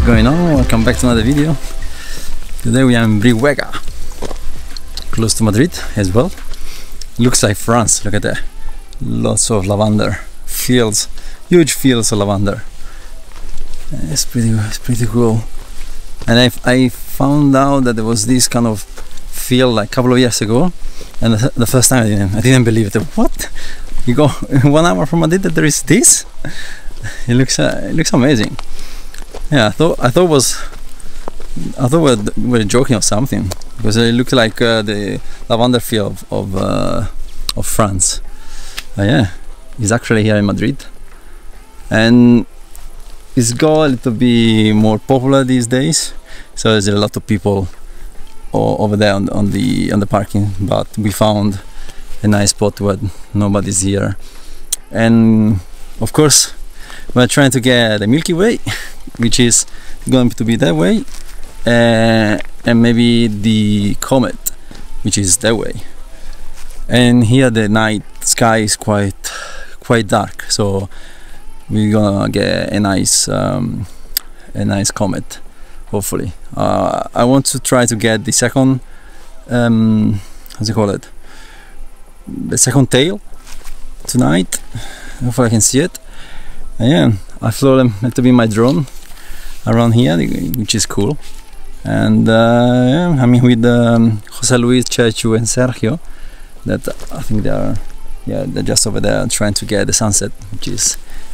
going on? Welcome back to another video. Today we are in Brihuega, close to Madrid as well. Looks like France, look at that. Lots of lavender fields, huge fields of lavender. It's pretty cool. And I found out that there was this kind of field like a couple of years ago, and the first time I didn't believe it. What? You go 1 hour from Madrid that there is this? It looks amazing. Yeah, I thought we're joking or something, because it looked like the lavender field of France. Yeah, it's actually here in Madrid, and it's got a little bit more popular these days. So there's a lot of people over there on the parking, but we found a nice spot where nobody's here. And of course we're trying to get the Milky Way, which is going to be that way, and maybe the comet, which is that way. And here the night sky is quite dark, so we're gonna get a nice comet, hopefully. I want to try to get the second how's it call it, the second tail tonight. Hopefully I can see it. And yeah, I flew a little bit my drone around here, which is cool. And yeah, I'm with Jose Luis, Chechu and Sergio, that I think they're just over there trying to get the sunset, which is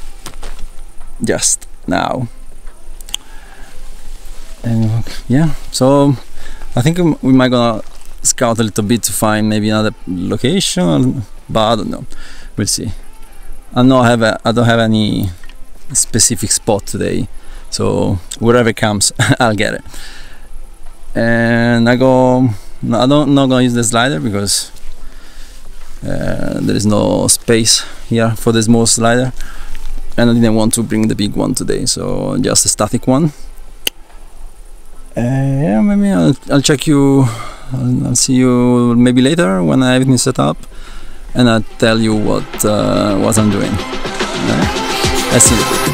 just now. And yeah, so I think we might gonna scout a little bit to find maybe another location, but I don't know, we'll see. I don't have any specific spot today, so wherever comes I'll get it. And I'm not gonna use the slider because there is no space here for the small slider, and I didn't want to bring the big one today, so just a static one. Yeah, maybe I'll check you. I'll see you maybe later when I have everything set up, and I'll tell you what I'm doing. Let's see you.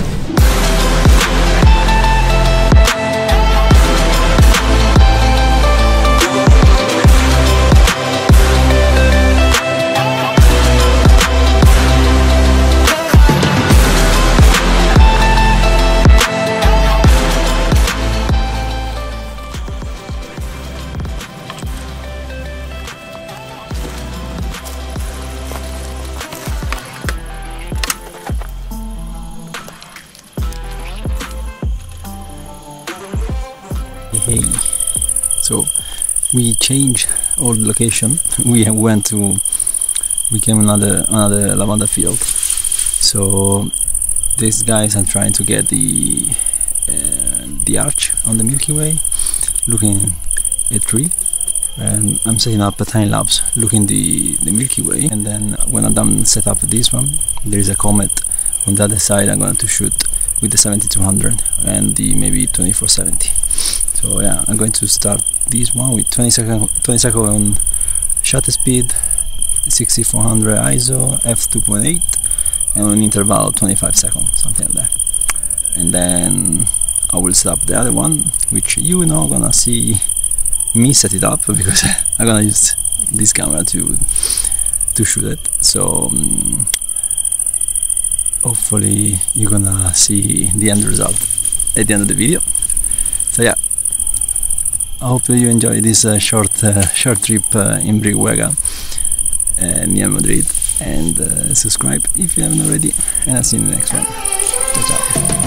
Hey, so we changed our location. We came another lavender field. So these guys are trying to get the arch on the Milky Way, looking a tree, and I'm setting up a time lapse looking the Milky Way. And then when I'm done set up this one, there is a comet on the other side. I'm going to shoot with the 7200 and the maybe 2470. So yeah, I'm going to start this one with 20 second shutter speed, 6400 ISO, f2.8, and an interval of 25 seconds, something like that. And then I will set up the other one, which you know gonna see me set it up, because I'm gonna use this camera to shoot it. So hopefully you're gonna see the end result at the end of the video. So yeah, I hope you enjoy this short trip in Brihuega near Madrid, and subscribe if you haven't already, and I'll see you in the next one. Ciao, ciao.